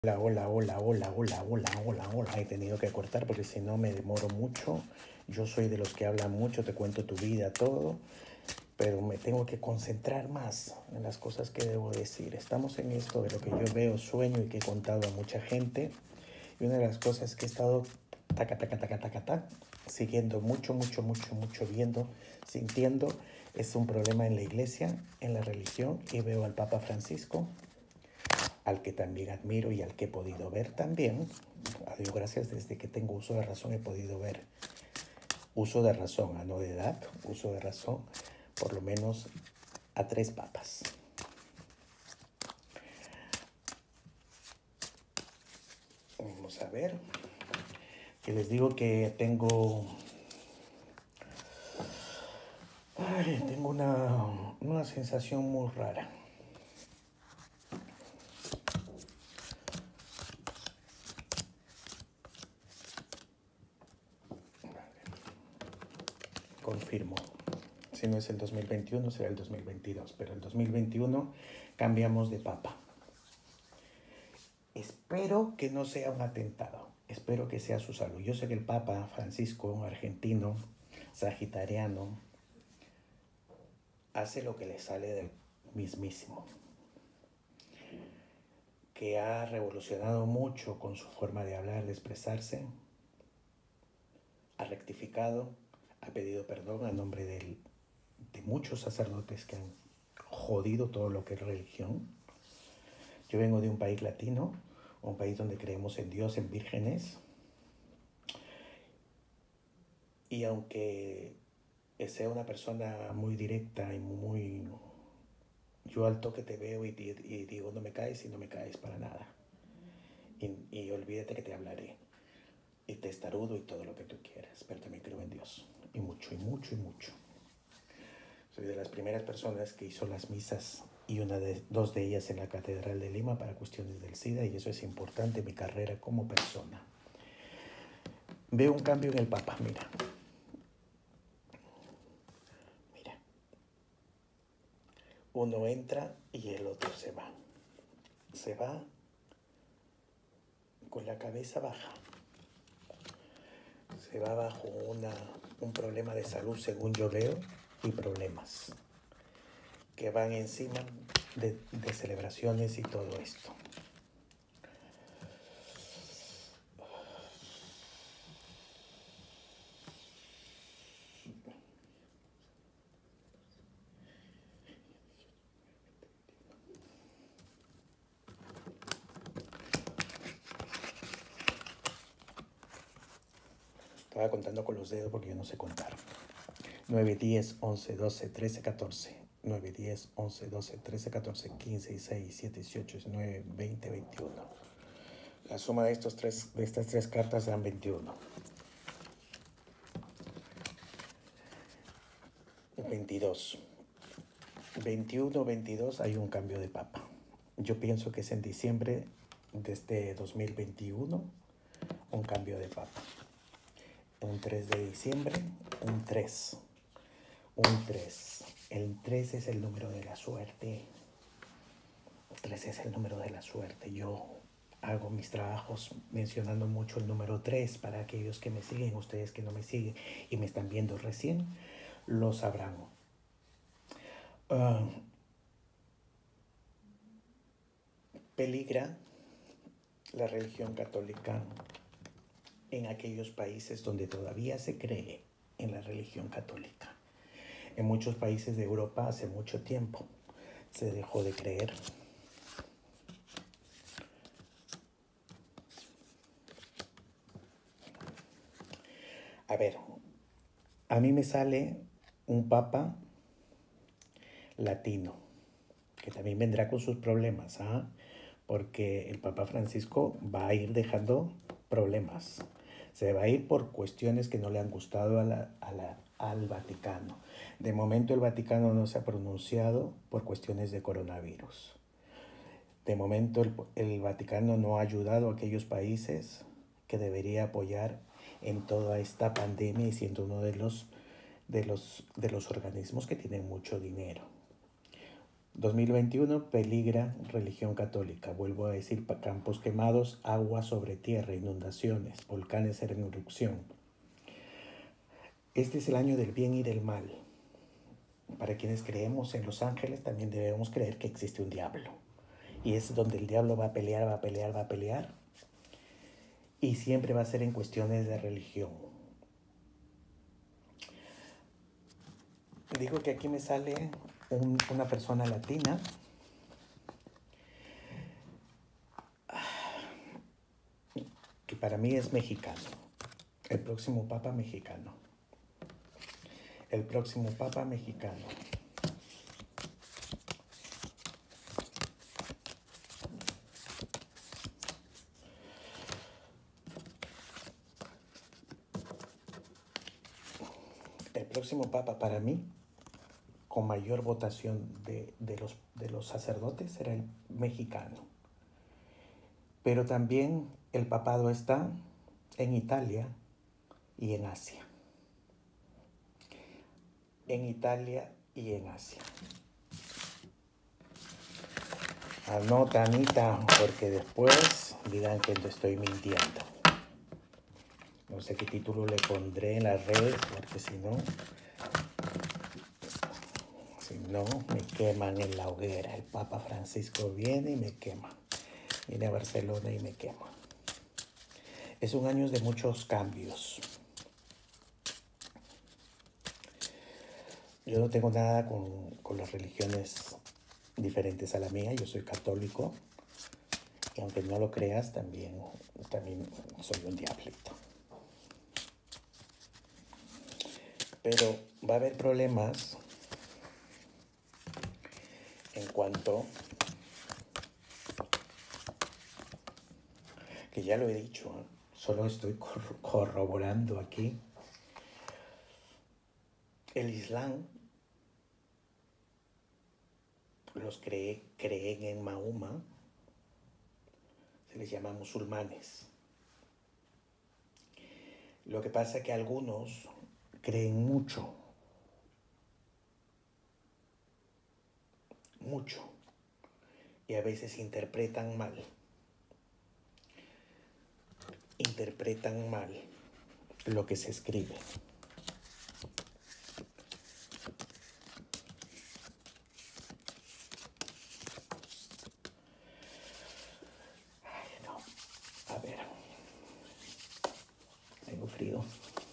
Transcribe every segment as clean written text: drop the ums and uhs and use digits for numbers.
Hola, hola, hola, hola, hola, hola, hola, hola. He tenido que cortar porque si no me demoro mucho. Yo soy de los que hablan mucho, te cuento tu vida, todo, pero me tengo que concentrar más en las cosas que debo decir. Estamos en esto de lo que yo veo, sueño y que he contado a mucha gente. Y una de las cosas que he estado taca, taca, taca, taca, taca, siguiendo mucho, mucho, mucho, mucho, viendo, sintiendo, es un problema en la iglesia, en la religión, y veo al Papa Francisco, al que también admiro y al que he podido ver también. A Dios gracias, desde que tengo uso de razón he podido ver uso de razón, no de edad, uso de razón, por lo menos a 3 papas. Vamos a ver. Que les digo que tengo una sensación muy rara. Confirmo. Si no es el 2021, será el 2022. Pero el 2021 cambiamos de papa. Espero que no sea un atentado. Espero que sea su salud. Yo sé que el Papa Francisco, un argentino, sagitariano, hace lo que le sale del mismísimo. Que ha revolucionado mucho con su forma de hablar, de expresarse. Ha rectificado, ha pedido perdón a nombre de muchos sacerdotes que han jodido todo lo que es religión. Yo vengo de un país latino, un país donde creemos en Dios, en vírgenes. Y aunque sea una persona muy directa y muy... Yo al toque te veo y digo, no me caes y no me caes para nada. Y olvídate que te hablaré. Y testarudo y todo lo que tú quieras. Pero también creo en Dios. Y mucho, y mucho, y mucho. Soy de las primeras personas que hizo las misas y dos de ellas en la Catedral de Lima para cuestiones del SIDA, y eso es importante en mi carrera como persona. Veo un cambio en el Papa, mira. Mira. Uno entra y el otro se va. Se va con la cabeza baja. Se va bajo un problema de salud, según yo veo, y problemas que van encima de celebraciones y todo esto. Estaba contando con los dedos porque yo no sé contar. 9, 10, 11, 12, 13, 14. 9, 10, 11, 12, 13, 14, 15, 16, 17, 18, 19, 20, 21. La suma de estas tres cartas dan 21. 22. 21, 22 hay un cambio de papa. Yo pienso que es en diciembre de este 2021 un cambio de papa. Un 3 de diciembre, un 3. Un 3. El 3 es el número de la suerte. El 3 es el número de la suerte. Yo hago mis trabajos mencionando mucho el número 3 para aquellos que me siguen, ustedes que no me siguen y me están viendo recién, lo sabrán. Peligra la religión católica en aquellos países donde todavía se cree en la religión católica. En muchos países de Europa hace mucho tiempo se dejó de creer. A ver, a mí me sale un papa latino, que también vendrá con sus problemas, ¿ah? Porque el Papa Francisco va a ir dejando problemas. Se va a ir por cuestiones que no le han gustado al Vaticano. De momento el Vaticano no se ha pronunciado por cuestiones de coronavirus. De momento el Vaticano no ha ayudado a aquellos países que debería apoyar en toda esta pandemia y siendo uno de los organismos que tienen mucho dinero. 2021 peligra religión católica. Vuelvo a decir, campos quemados, agua sobre tierra, inundaciones, volcanes en erupción. Este es el año del bien y del mal. Para quienes creemos en los ángeles, también debemos creer que existe un diablo. Y es donde el diablo va a pelear, va a pelear, va a pelear. Y siempre va a ser en cuestiones de religión. Digo que aquí me sale una persona latina que para mí es mexicano. El próximo papa mexicano. El próximo papa mexicano. El próximo papa para mí, con mayor votación de los sacerdotes, será el mexicano. Pero también el papado está en Italia y en Asia. En Italia y en Asia. Anota, Anita, porque después dirán que te estoy mintiendo. No sé qué título le pondré en las redes, porque si no, me queman en la hoguera. El Papa Francisco viene y me quema. Viene a Barcelona y me quema. Es un año de muchos cambios. Yo no tengo nada con las religiones diferentes a la mía. Yo soy católico. Y aunque no lo creas, también soy un diablito. Pero va a haber problemas en cuanto, que ya lo he dicho, solo estoy corroborando aquí. El Islam, los creen en Mahoma, se les llama musulmanes. Lo que pasa es que algunos creen mucho, y a veces interpretan mal lo que se escribe. Ay, no. A ver. Tengo frío.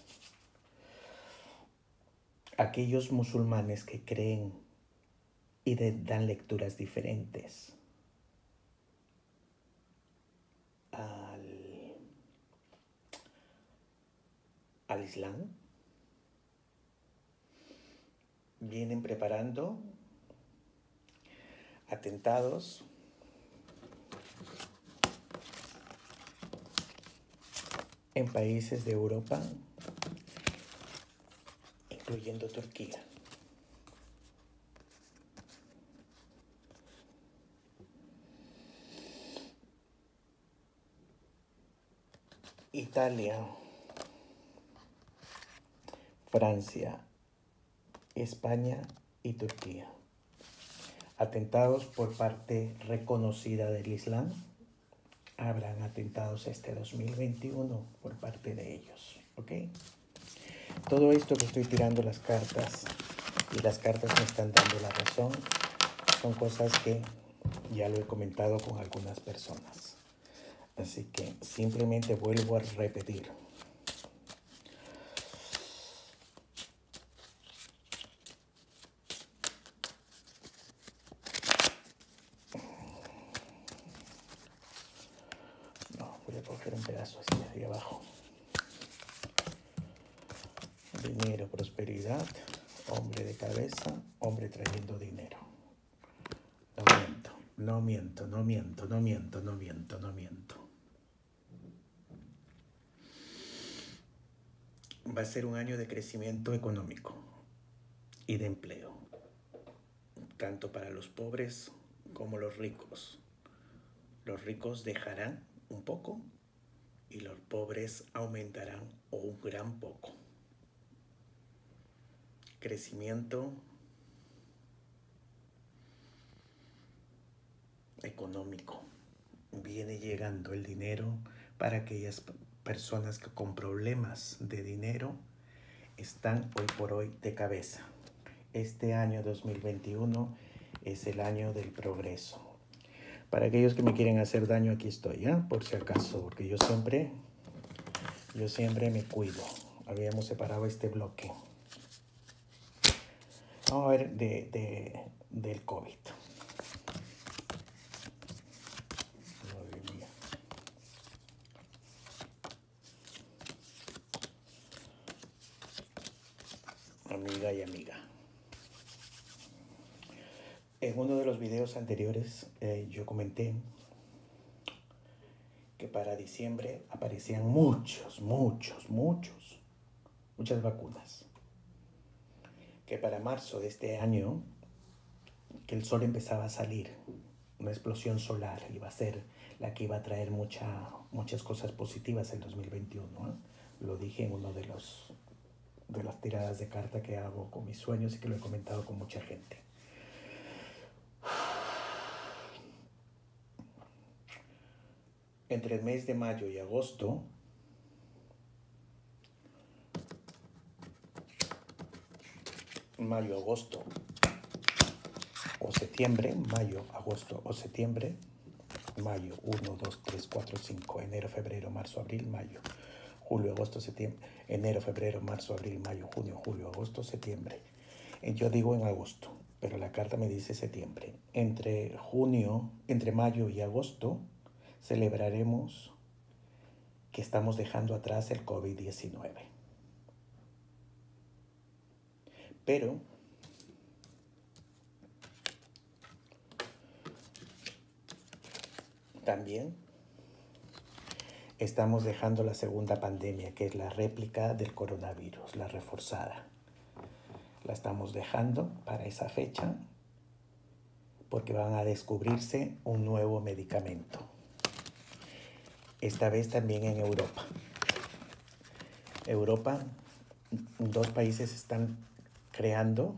Aquellos musulmanes que creen y dan lecturas diferentes al Islam, vienen preparando atentados en países de Europa, incluyendo Turquía. Italia, Francia, España y Turquía. Atentados por parte reconocida del Islam. Habrán atentados este 2021 por parte de ellos, ¿ok? Todo esto que estoy tirando las cartas y las cartas me están dando la razón, son cosas que ya lo he comentado con algunas personas. Así que simplemente vuelvo a repetir. No, voy a coger un pedazo así de abajo. Dinero, prosperidad, hombre de cabeza, hombre trayendo dinero. No miento. Va a ser un año de crecimiento económico y de empleo, tanto para los pobres como los ricos. Los ricos dejarán un poco y los pobres aumentarán un gran poco. Crecimiento económico. Viene llegando el dinero para aquellas personas que con problemas de dinero están hoy por hoy de cabeza. Este año 2021 es el año del progreso. Para aquellos que me quieren hacer daño, aquí estoy, ¿eh? Por si acaso, porque yo siempre me cuido. Habíamos separado este bloque. Vamos a ver del COVID. Madre mía. Amiga y amiga. En uno de los videos anteriores yo comenté que para diciembre aparecían muchas vacunas. Que para marzo de este año, que el sol empezaba a salir, una explosión solar iba a ser la que iba a traer muchas cosas positivas en 2021. ¿Eh? Lo dije en uno de las tiradas de carta que hago con mis sueños y que lo he comentado con mucha gente. Entre el mes de mayo y agosto, mayo, 1, 2, 3, 4, 5, enero, febrero, marzo, abril, mayo, julio, agosto, septiembre, enero, febrero, marzo, abril, mayo, junio, julio, agosto, septiembre. Yo digo en agosto, pero la carta me dice septiembre. Entre mayo y agosto, celebraremos que estamos dejando atrás el COVID-19. Pero también estamos dejando la segunda pandemia, que es la réplica del coronavirus, la reforzada. La estamos dejando para esa fecha porque van a descubrirse un nuevo medicamento. Esta vez también en Europa. Dos países están creando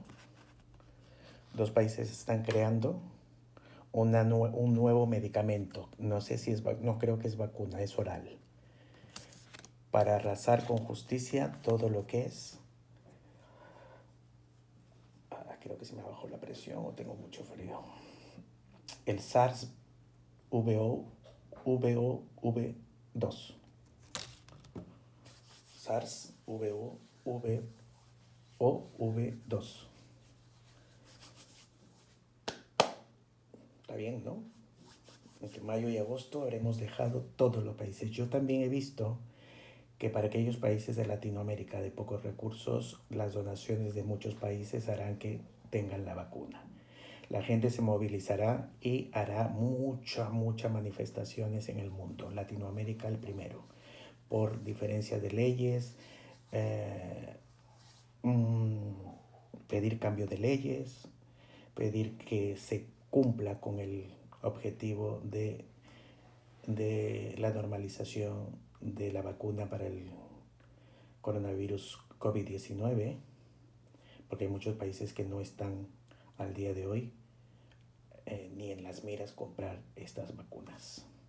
un nuevo medicamento. No sé si no creo que es vacuna, es oral. Para arrasar con justicia todo lo que es. Creo que se me bajó la presión o tengo mucho frío. El SARS-CoV-2. SARS-CoV-2. Está bien, ¿no? Entre mayo y agosto habremos dejado todos los países. Yo también he visto que para aquellos países de Latinoamérica de pocos recursos, las donaciones de muchos países harán que tengan la vacuna. La gente se movilizará y hará muchas manifestaciones en el mundo. Latinoamérica el primero, por diferencia de leyes, pedir cambio de leyes, pedir que se cumpla con el objetivo de la normalización de la vacuna para el coronavirus COVID-19, porque hay muchos países que no están al día de hoy ni en las miras comprar estas vacunas.